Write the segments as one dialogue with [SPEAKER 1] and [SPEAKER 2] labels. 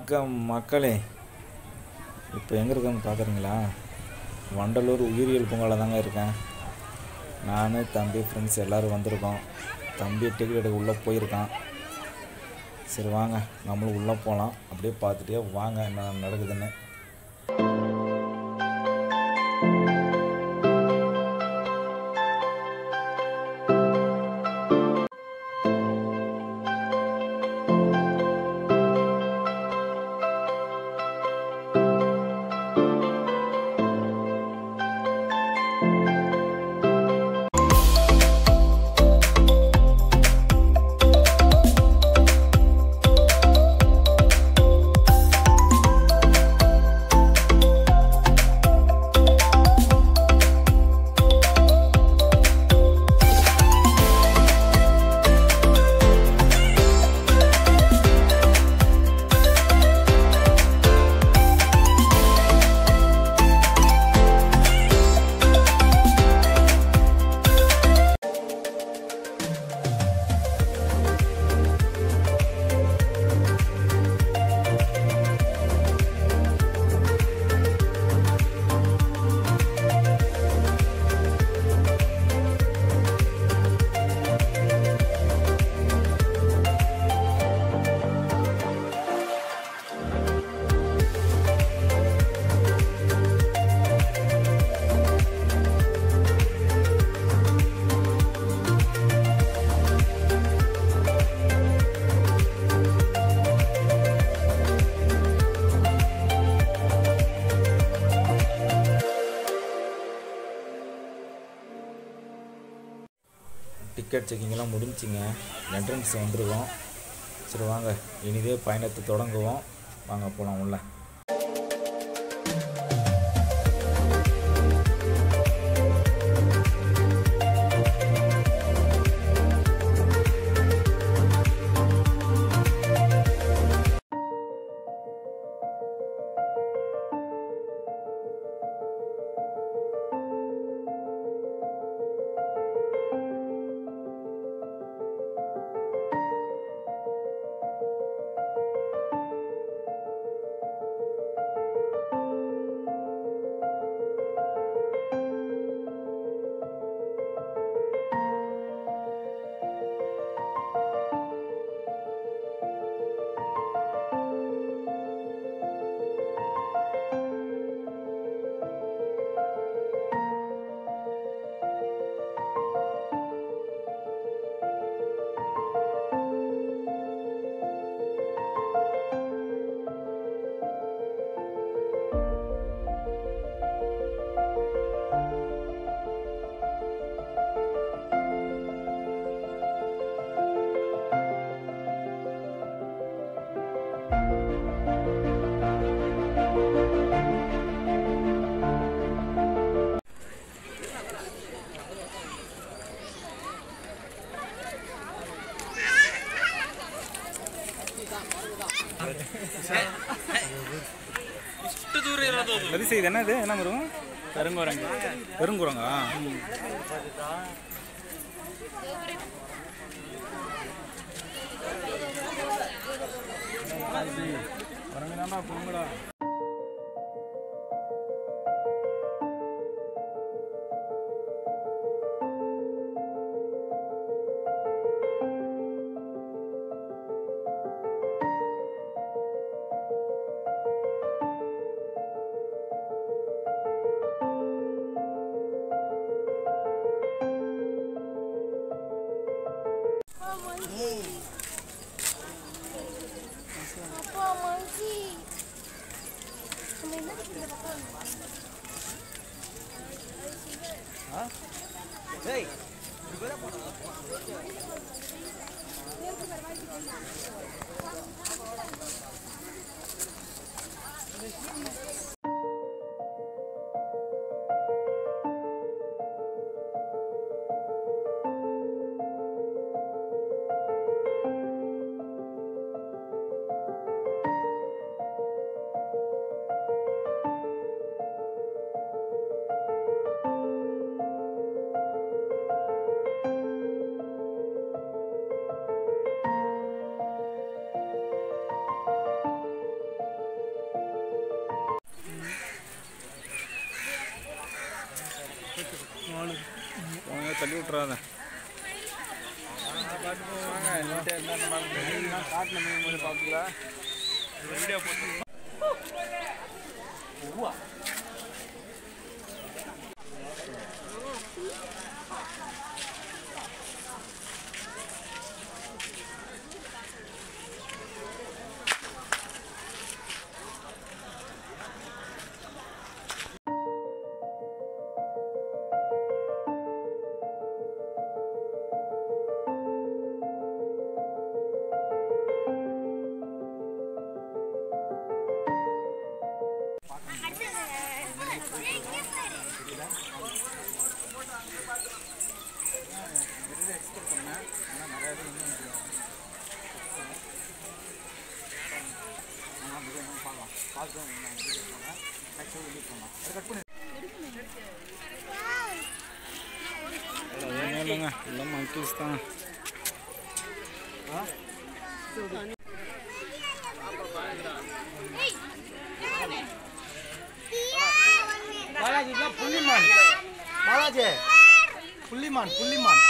[SPEAKER 1] வணக்கம் மக்களே. இப்போ எங்கே இருக்கேன்னு பார்க்குறீங்களா? வண்டலூர் உயிரியல் பூங்காவில் தாங்க இருக்கேன். நான் தம்பி ஃப்ரெண்ட்ஸ் எல்லோரும் வந்திருக்கோம். தம்பி டிக்கெட் எடுக்க உள்ளே போயிருக்கான். சரி வாங்க நம்மளும் உள்ளே போகலாம். அப்படியே பார்த்துட்டே வாங்க என்ன நடக்குதுன்னு. டிக்கெட் செக்கிங்கெல்லாம் முடிஞ்சிங்க. என்ட்ரன்ஸ் வந்துருக்கோம். சரி வாங்க இனிதே பயணத்தை தொடங்குவோம். வாங்க போகலாம் உள்ள. இது என்னது? என்ன வரும்? பெருங்குரங்கு. பெருங்குரங்கா? குரங்குதாம்மா பொங்கடா. போங்க தள்ளி விட்றாத. பார்க்கல வீடியோ போட்டு இல்லைங்க இல்லை மங்கீஸ் தான்.
[SPEAKER 2] பாலாஜி புள்ளிமான், பாலாஜி புள்ளிமான் புள்ளிமான்.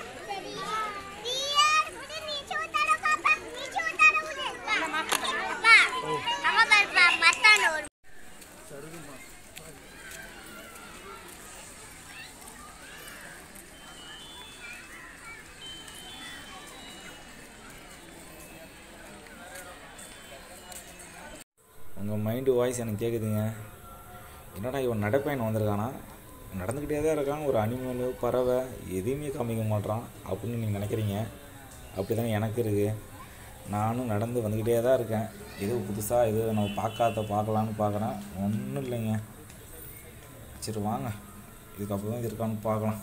[SPEAKER 1] உங்கள் மைண்டு வாய்ஸ் எனக்கு கேட்குதுங்க. என்னடா இவன் நடைப்பயணம் வந்திருக்கானா, நடந்துக்கிட்டே தான் இருக்கான், ஒரு அனிமலு பறவை எதுவுமே காமிக்க மாட்றான் அப்படின்னு நீங்கள் நினைக்கிறீங்க. அப்படி தானே எனக்கு இருக்குது. நானும் நடந்து வந்துக்கிட்டே தான் இருக்கேன். ஏதோ புதுசாக ஏதோ நம்ம பார்க்கலான்னு பார்க்குறேன். ஒன்றும் இல்லைங்க. சரி வாங்க, இதுக்கப்புறம் இது இருக்கான்னு பார்க்கலாம்.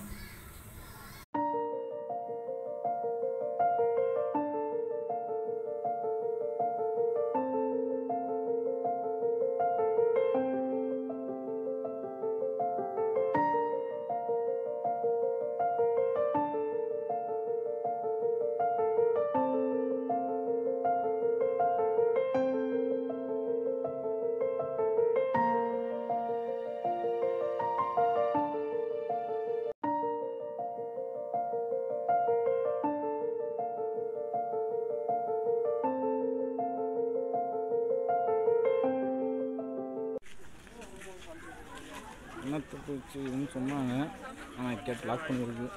[SPEAKER 1] என்னத்தை போச்சு இதுன்னு சொன்னாங்க, ஆனால் கேட்டு லாக் பண்ணியிருக்கு.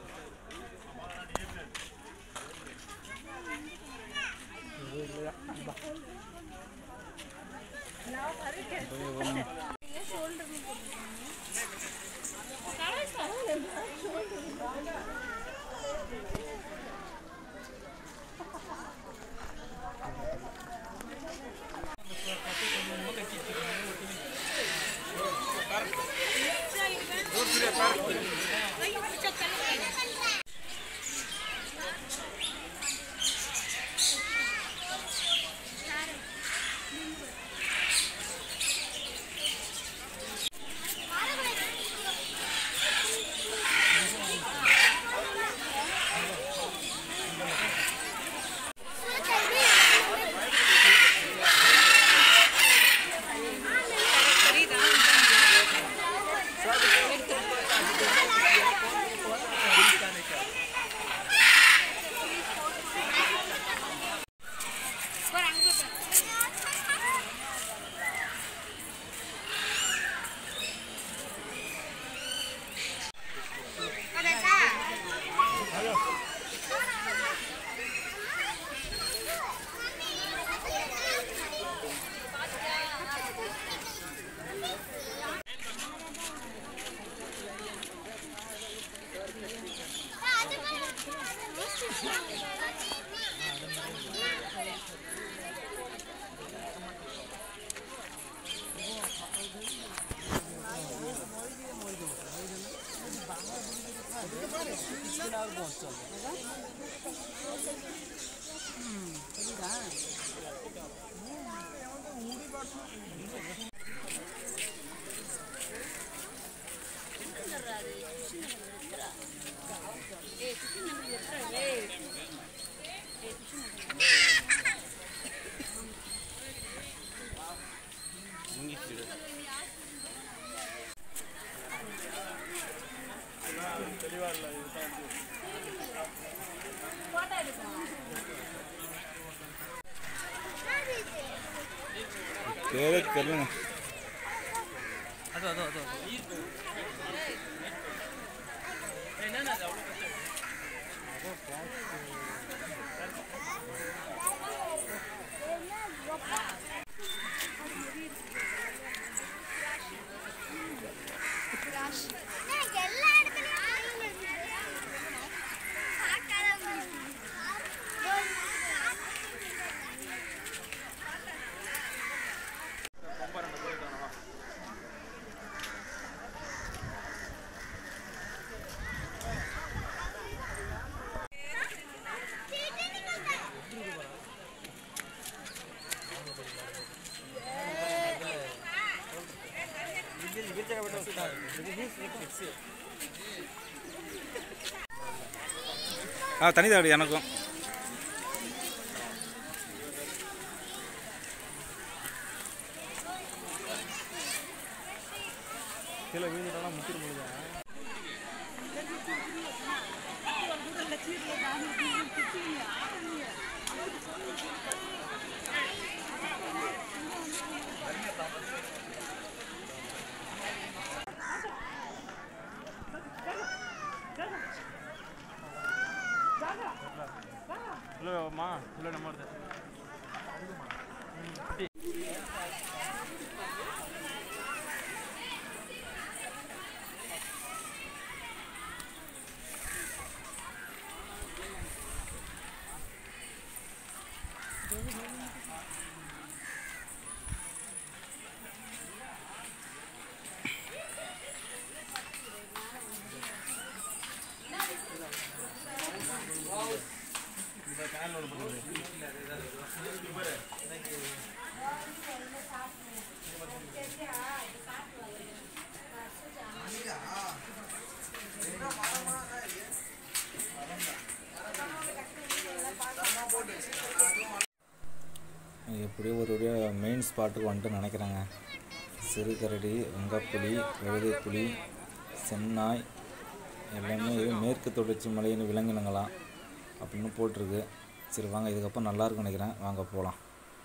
[SPEAKER 1] பேரே தெரியலங்க. தனி தாடி எனக்கும். கீழே வீடுலாம் முக்கிட்டு முடியுது. இல்லைம்மா இல்லை நம்ம எப்படியோ ஒரு மெயின் ஸ்பாட்டுக்கு வந்துட்டு நினைக்கிறேங்க. சிறுகரடி, வெங்கப்புலி, எழுதைப்புலி, சென்னாய் எல்லாமே இது மேற்கு தொடர்ச்சி மலையின் விலங்கினங்களாம் அப்படின்னு போட்டிருக்கு. சரி வாங்க, இதுக்கப்புறம் நல்லாயிருக்குன்னு நினைக்கிறேன். வாங்க போகலாம்.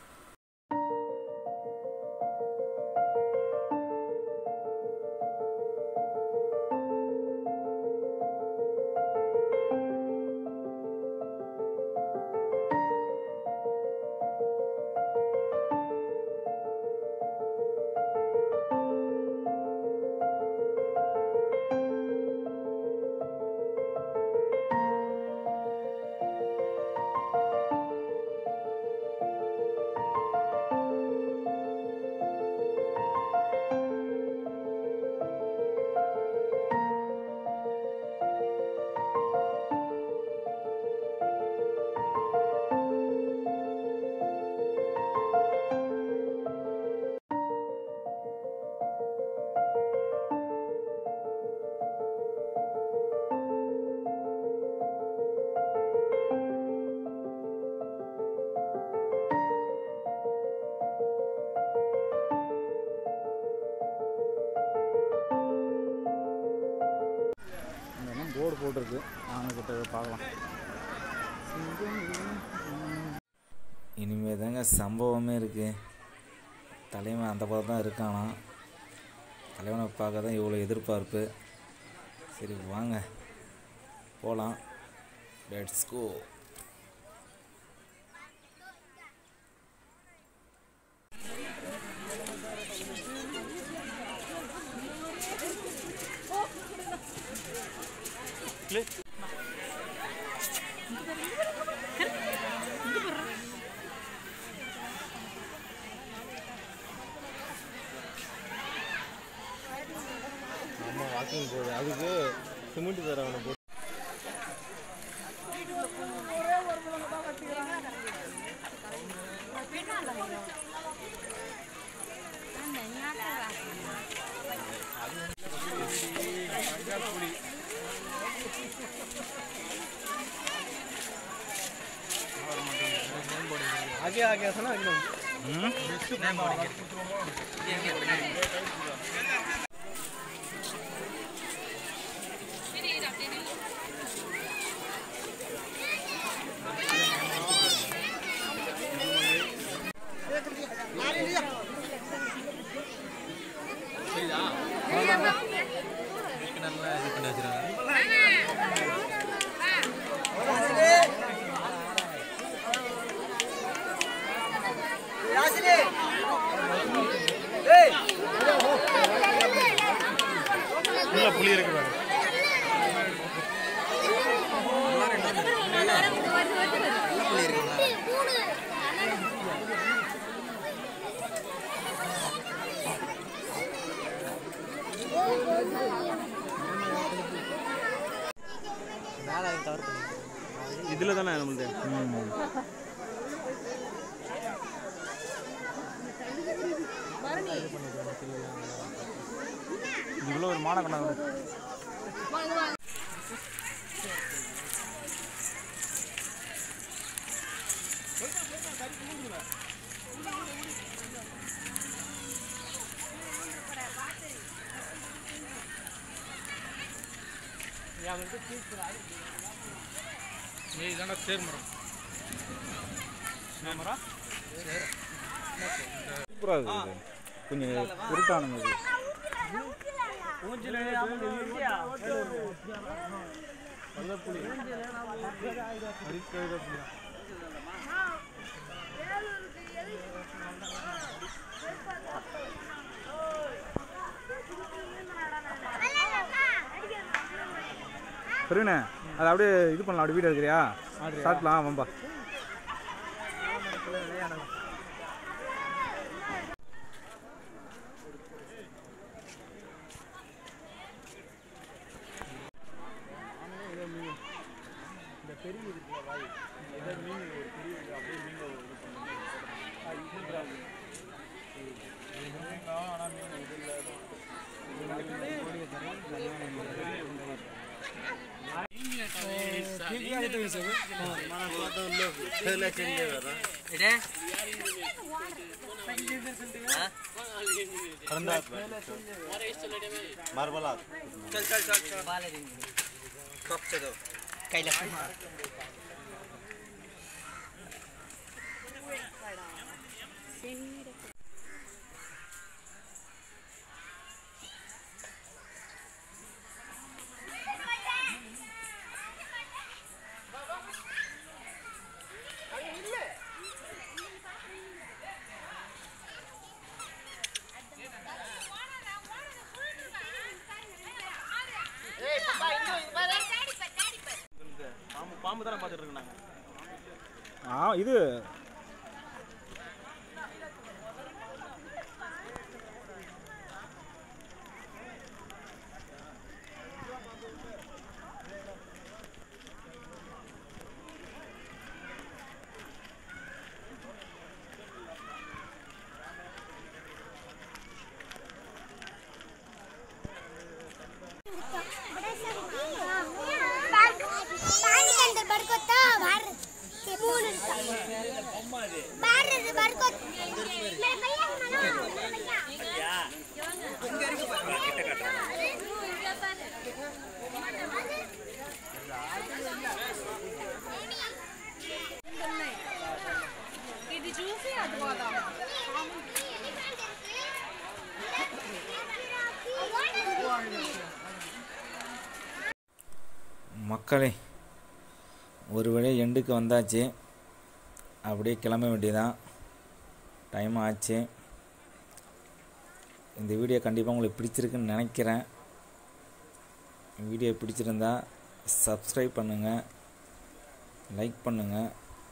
[SPEAKER 1] போர்டு போட்டிருக்கு, நாங்கள் கிட்ட பார்க்கலாம். இனிமேல் தாங்க சம்பவமே இருக்குது. தலைவன் அந்த பக்கம் தான் இருக்கானா. தலைவனை பார்க்க தான் இவ்வளோ எதிர்பார்ப்பு. சரி வாங்க போகலாம். Let's go.
[SPEAKER 2] நம்ம வாக்கிங் போகுது, அதுக்கு சிமெண்ட் தரவனை போட்டு आगे आ गया था ना एकदम। நல்லா இது பண்ணி வச்சுருக்காங்க. நல்லா புளி இருக்கு பாரு. இதில் தானே நம்மளுது இவ்வளோ ஒரு மானக்கணம் இதாண்டா சேர் மரம். மரம் சூப்பராக இருக்குது. கொஞ்சம் உருட்டானது. சரிண்ணே, அதை அப்படியே இது பண்ணலாம். அப்படி வீடியோ எடுக்கிறியா? சாப்பிடலாம் வம்பா. இந்த பெரிய இருக்குல்ல வாய், ஏதாவது மீன் ஒரு பெரிய அப்படியே மீன் இது பண்ணுங்க. ஆனால் மீன் இது இல்லை. பாம்பு தானே பார்த்துட்டு இருக்கோம் நாங்கள். இது
[SPEAKER 1] மக்களே, ஒரு வழியாக எண்டுக்கு வந்தாச்சு. அப்படியே கிளம்ப வேண்டியதான். டைம் ஆச்சு. இந்த வீடியோ கண்டிப்பாக உங்களுக்கு பிடிச்சிருக்குன்னு நினைக்கிறேன். வீடியோ பிடிச்சிருந்தா சப்ஸ்கிரைப் பண்ணுங்கள், லைக் பண்ணுங்கள்.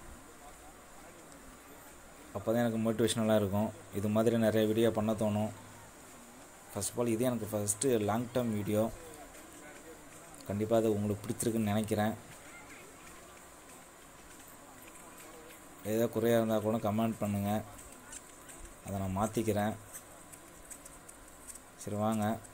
[SPEAKER 1] அப்போ தான் எனக்கு மோட்டிவேஷனலாக இருக்கும். இது மாதிரி நிறைய வீடியோ பண்ண தோணும். ஃபர்ஸ்ட் ஆஃப் ஆல் இது எனக்கு ஃபஸ்ட்டு லாங் டேர்ம் வீடியோ. கண்டிப்பாக அது உங்களுக்கு பிடிச்சிருக்குன்னு நினைக்கிறேன். ஏதோ குறையாக இருந்தால் கூட கமெண்ட் பண்ணுங்கள், அதை நான் மாற்றிக்கிறேன். சரி வாங்க.